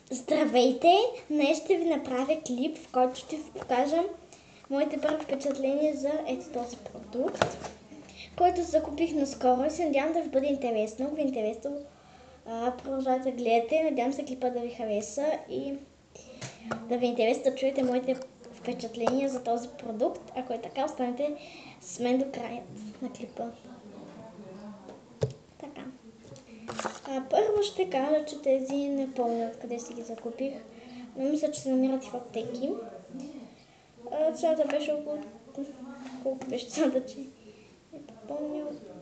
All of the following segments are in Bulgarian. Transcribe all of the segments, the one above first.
Здравейте! Днес ще ви направя клип, в който ще ви покажа моите първи впечатления за ето този продукт, който закупих наскоро и се надявам да ви бъде интересно. Ако ви е интересно, продължавайте да гледате. Надявам се клипа да ви хареса и да ви е интересно да чуете моите впечатления за този продукт. Ако е така, останете с мен до края на клипа. Така. Първо ще кажа, че тези не помня откъде си ги закупих, но мисля, че се намират и в аптеки. Цената беше около... Колко беше цената, че не помня.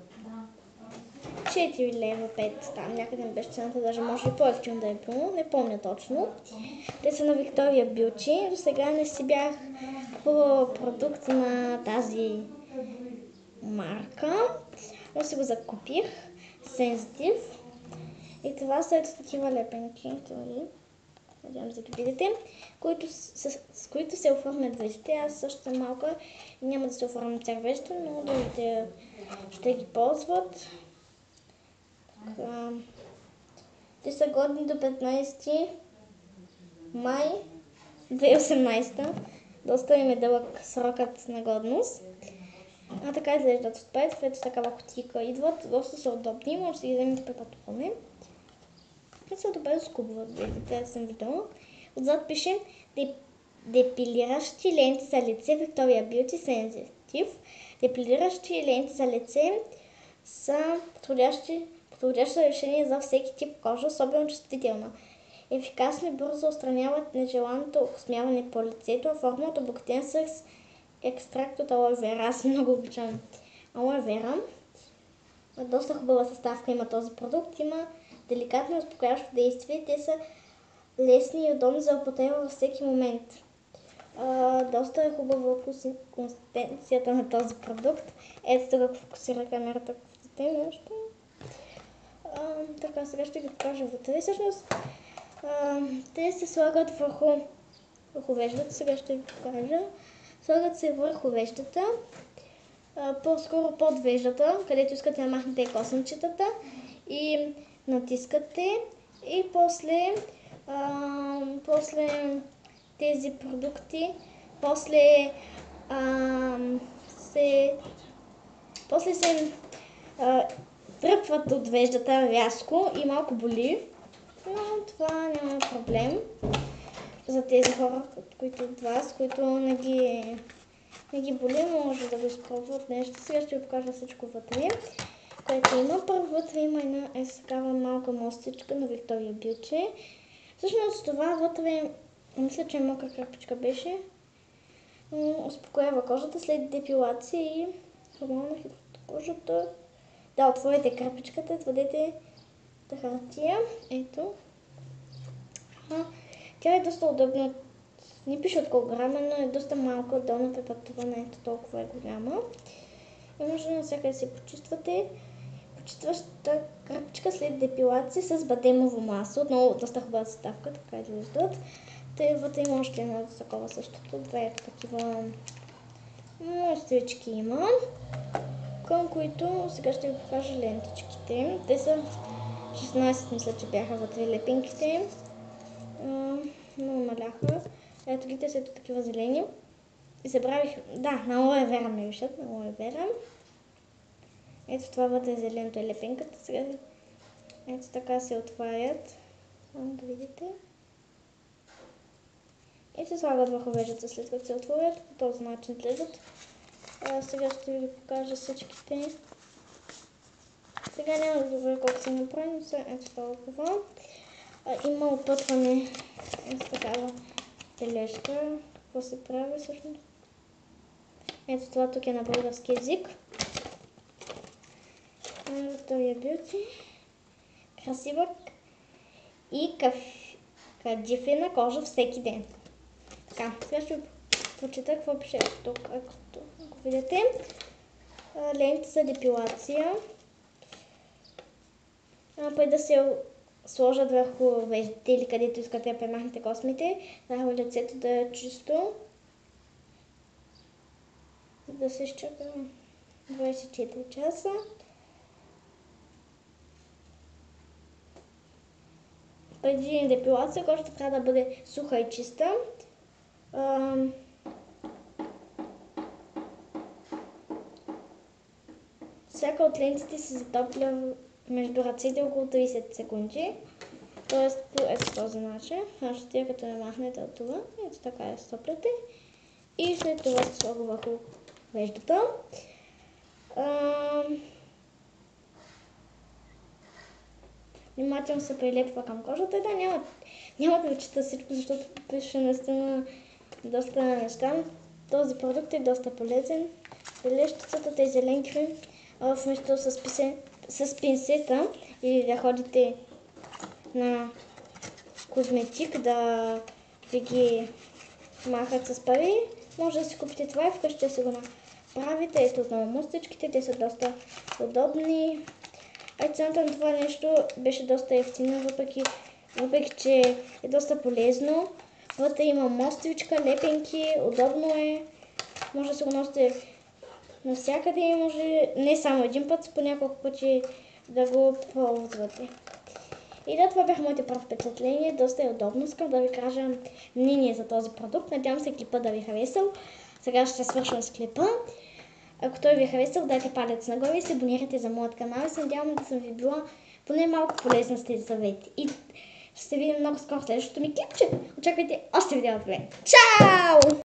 4 лева, 5, там някъде не беше цената, даже може и по-ефтино да е било, не помня точно. Те са на Victoria Beauty, до сега не си бях купувала продукт на тази марка, но си го закупих, Sensitive. И това са ето такива лепенки, надявам се да ги видите, с които се оформят веждите. Аз също съм малка и няма да се оформям цял вежда, но другите ще ги ползват. Така. Те са годни до 15 май 2018. Доста им е дълъг срокът на годност. Така изглеждат отпред, в такава кутийка идват, доста са удобни, може да си ги вземете при пътуване. Те са добре скубват, видите, съм видела. Отзад пише депилиращи ленти за лице Victoria Beauty Sensitive. Депилиращи ленти за лице са подходящо решение за всеки тип кожа, особено чувствителна. Ефикасно и бързо отстраняват нежеланото окосмяване по лицето, а формата обогатен с екстракт от алоe вера. Аз много обичам алоe вера. Доста хубава съставка има този продукт. Има деликатно успокояващо действие. Те са лесни и удобни за употреба във всеки момент. Доста е хубава консистенцията на този продукт. Ето тук, ако фокусира камерата, ако видите нещо. Така, сега ще ви покажа вътре. Всъщност, те се слагат върху веждата. Сега ще ви покажа. Слагат се върху веждата, по-скоро под веждата, където искате да махнете косъмчетата и натискате и после тези продукти после се тръпват от веждата рязко и малко боли, но това няма проблем за тези хора, от вас, които не ги боли, може да го изпробват нещо. Сега ще ви покажа всичко вътре, което има. Първо вътре има една такава малка мостичка на Victoria Beauty. Всъщност това вътре, мисля, че мокра крапичка беше. Успокоява кожата след депилация и хормона кожата. Да, отворите крапичката, твърдете хартия. Ето. Тя е доста удобна. Не пише от колко грама, но е доста малка, долна при пътуване, ето толкова е голяма. И може да навсякъде си почиствате. Почистващата крапичка след депилация с бадемово масло. Отново доста хубава съставка, така изглеждат. Те вътре има още едно такова същото. Две такива мостички има, към които сега ще ви покажа лентичките. Те са 16, мисля, че бяха вътре лепинките. Но намаляха. Ето ги, те са такива зелени. И забравих, да, на алоe вера ме вишат, на алоe вера. Ето това вътре е зеленото е лепенката. Сега ето така се отварят. Само да видите. И се слагат върху веждата след като се отворят. По този начин изглеждат. Сега ще ви покажа всичките. Сега няма да добре колко се направи, но са ето толкова. Има опътване с такава тележка. Какво се прави всъщност? Ето това тук е на български език. Victoria Beauty. Красива и каджифена кожа всеки ден. Така, сега ще ви прочита какво пише тук, ако видите. Ленти за депилация. Преди да се сложат върху веждите или където искате да премахнете космите, трябва лицето да е чисто. Да се изчака 24 часа. преди депилация кожата трябва да бъде суха и чиста. Всяка от лентите се затопля между ръцете около 30 секунди. Тоест по ето този начин. Ще като не махнете от това, ето така я стопляте. И след това се слага върху веждата. Внимателно се прилепва към кожата. Да, няма да ви чета всичко, защото пише наистина доста неща. Този продукт е доста полезен. Лещицата, тези зеленки, вместо с пинцета или да ходите на козметик да ви ги махат с пари, може да си купите това и вкъщи да си го направите. Ето отново мустичките, те са доста удобни. Цената на това нещо беше доста ефтина, въпреки че е доста полезно. Вътре има мостичка, лепенки, удобно е. Може да се го носите навсякъде и може не само един път, по няколко пъти да го ползвате. И да, това бяха моите първи впечатления. Доста е удобно. Искам да ви кажа мнение за този продукт. Надявам се клипа да ви е харесал. Сега ще свършвам с клипа. Ако той ви е харесал, дайте палец нагоре и се абонирайте за моят канал. И се надявам да съм ви била поне малко полезна с тези съвети. И ще се видим много скоро в следващото ми клипче. Очаквайте още видео от мен. Чао!